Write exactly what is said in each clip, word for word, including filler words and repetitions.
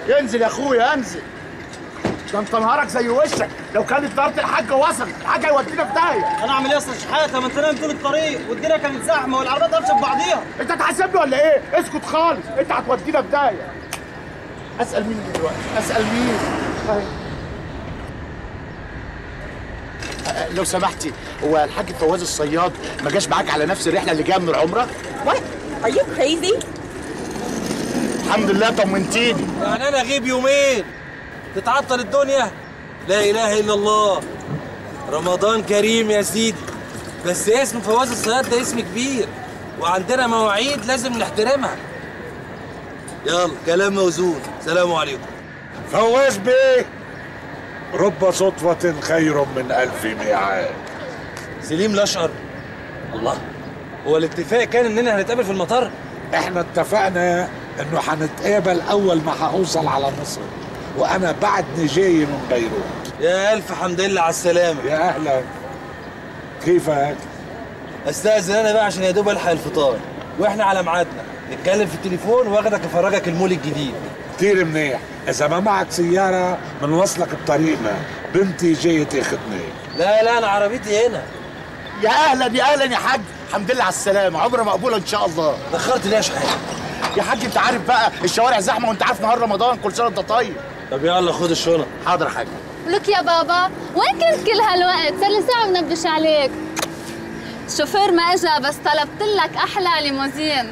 انزل يا اخويا انزل. ده انت نهارك زي وشك، لو كانت دارة الحاجة وصلت الحاجة هيودينا في داهية. انا اعمل ايه يا استاذ شحاتة؟ ما انت نايم طول الطريق والدنيا كانت زحمة والعربيات قفشت ببعضيها. انت هتحاسبني ولا ايه؟ اسكت خالص، انت هتودينا في داهية. اسأل مين دلوقتي؟ اسأل مين؟ لو سمحتي، هو الحاج فواز الصياد ما جاش معاك على نفس الرحله اللي جايه من العمره؟ What? Are you crazy? الحمد لله طمنتيني. يعني انا اغيب يومين تتعطل الدنيا؟ لا اله الا الله، رمضان كريم يا سيدي. بس اسم فواز الصياد ده اسم كبير وعندنا مواعيد لازم نحترمها. يلا كلام موزون، سلام عليكم. فواز بيه، رب صدفة خير من ألف ميعاد. سليم الأشقر. الله، هو الاتفاق كان إننا هنتقابل في المطار؟ إحنا اتفقنا إنه هنتقابل أول ما هوصل على مصر، وأنا بعدني جاي من بيروت. يا ألف حمد لله على السلامة. يا أهلا، كيفك؟ أستأذن أنا بقى عشان يا دوب ألحق الفطار، وإحنا على ميعادنا، نتكلم في التليفون وآخدك أفرجك المول الجديد. كتير منيح، إذا ما معك سيارة بنوصلك بطريقنا، بنتي جاية تاخدني. لا لا أنا عربيتي هنا. يا أهلا يا أهلا يا حاج، الحمد لله على السلامة، عمرة مقبولة إن شاء الله. دخلت ليه يا شحات؟ يا حاج أنت عارف بقى الشوارع زحمة وأنت عارف نهار رمضان، كل سنة وأنت طيب. طب يلا خد الشنط. حاضر يا حاج. لك يا بابا، وين كنت كل هالوقت؟ صار لي ساعة منبش عليك. الشوفير ما اجا بس طلبت لك أحلى ليموزين.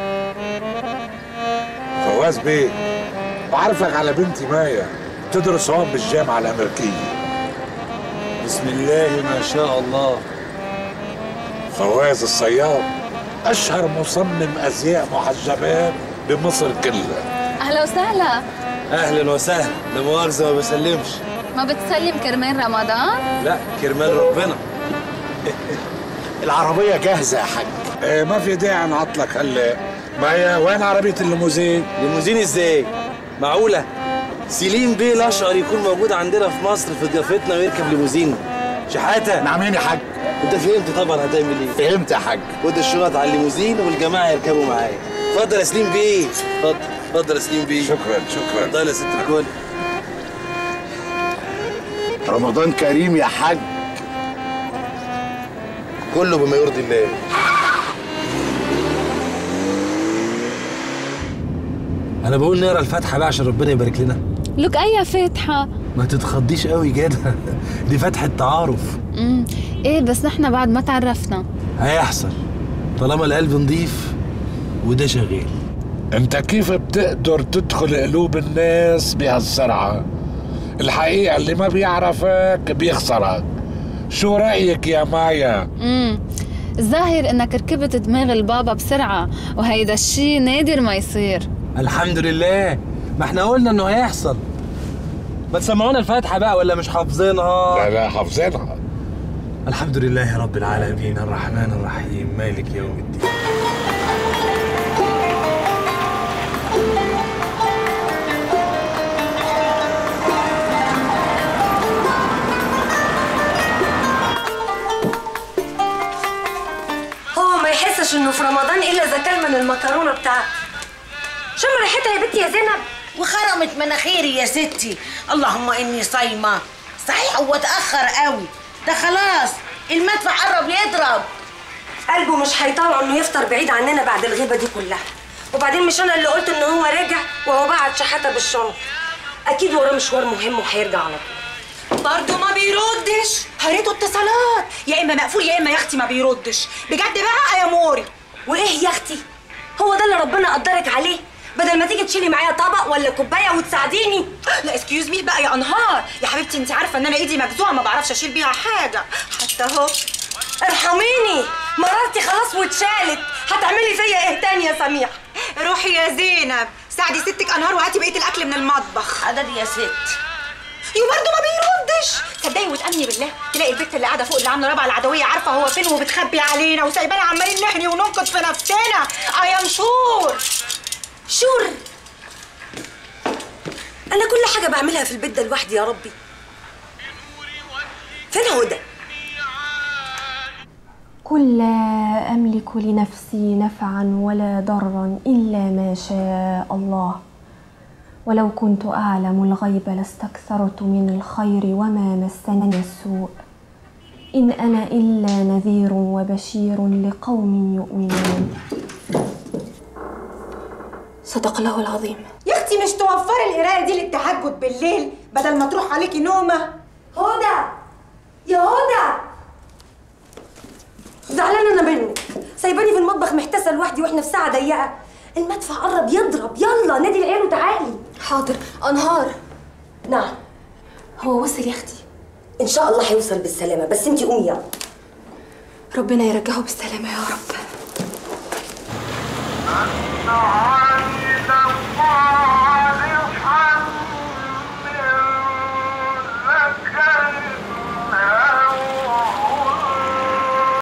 فواز بيه، بعرفك على بنتي مايا، بتدرس هون بالجامعة الأمريكية. بسم الله ما شاء الله. فواز الصياد أشهر مصمم أزياء محجبات بمصر كلها. أهلا وسهلا. أهلا وسهلا، لا مؤاخذة ما بسلمش. ما بتسلم كرمال رمضان؟ لا كرمال ربنا. العربية جاهزة يا حاج. إيه ما في داعي نعطلك هلا. مايا وين عربية الليموزين؟ ليموزين ازاي؟ معقولة؟ سليم بيه الأشقر يكون موجود عندنا في مصر في ضيافتنا ويركب ليموزين؟ شحاتة نعمين يا حاج. انت فهمت طبعا هتعمل ايه؟ فهمت يا حاج. خد الشنط على الليموزين والجماعة يركبوا معايا. اتفضل يا سليم بيه. اتفضل اتفضل يا سليم بيه. شكرا شكرا. اتفضل يا ست الكل. رمضان كريم يا حاج. كله بما يرضي الله. أنا بقول نقرا الفاتحة بقى عشان ربنا يبارك لنا. لك أي فاتحة؟ ما تتخضيش قوي كده، دي فاتحة تعارف. امم إيه بس نحن بعد ما تعرفنا. هيحصل طالما القلب نضيف وده شغال. أنت كيف بتقدر تدخل قلوب الناس بهالسرعة؟ الحقيقة اللي ما بيعرفك بيخسرك. شو رأيك يا مايا؟ امم الظاهر إنك ركبت دماغ البابا بسرعة، وهيدا الشي نادر ما يصير. الحمد لله، ما احنا قلنا انه هيحصل. ما تسمعونا الفاتحة بقى ولا مش حافظينها؟ لا لا حافظينها. الحمد لله رب العالمين الرحمن الرحيم مالك يوم الدين. هو ما يحسش انه في رمضان الا اذا كان من المكرونه بتاعته. شم ريحتها يا بنتي يا زينب. وخرمت مناخيري يا ستي. اللهم اني صايمه. صحيح هو اتاخر قوي، ده خلاص المدفع قرب يضرب. قلبه مش هيطلع انه يفطر بعيد عننا بعد الغيبه دي كلها. وبعدين مش انا اللي قلت ان هو راجع وهو بعت شحاته بالشنط. اكيد وراه مشوار مهم وهيرجع على طول. برضه ما بيردش. هريته اتصالات، يا اما مقفول يا اما يا اختي ما بيردش. بجد بقى يا موري. وايه يا اختي؟ هو ده اللي ربنا قدرك عليه؟ بدل ما تيجي تشيلي معايا طبق ولا كوبايه وتساعديني. لا اسكيوز مي بقى يا انهار يا حبيبتي، انت عارفه ان انا ايدي مجزوعه ما بعرفش اشيل بيها حاجه حتى اهو. ارحميني، مرارتي خلاص واتشالت. هتعملي فيا ايه تاني يا سميح؟ روحي يا زينب ساعدي ستك انهار وهاتي بقيه الاكل من المطبخ. حاضر يا ست. وبرضه ما بيردش. صدقي وتامني بالله تلاقي البت اللي قاعده فوق اللي عامله رابعه العدويه عارفه هو فين وبتخبي علينا وسايبانا عمالين نحني وننقد في نفسنا. اي ام شور. شور؟ انا كل حاجه بعملها في البيت ده لوحدي يا ربي. فين هدى؟ قل لا أملك لنفسي نفعا ولا ضرا إلا ما شاء الله ولو كنت أعلم الغيب لاستكثرت من الخير وما مسني السوء إن أنا إلا نذير وبشير لقوم يؤمنون. صدق الله العظيم. يا اختي مش توفري القرايه دي للتهجد بالليل بدل ما تروح عليكي نومه؟ هدى يا هدى، زعلانه انا منك، سايباني في المطبخ محتاسه لوحدي واحنا في ساعه ضيقه. المدفع قرب يضرب، يلا نادي العيال وتعالي. حاضر. أنهار. نعم. هو وصل يا أختي؟ ان شاء الله هيوصل بالسلامه، بس انتي قومي يلا. ربنا يرجعه بالسلامة يا رب.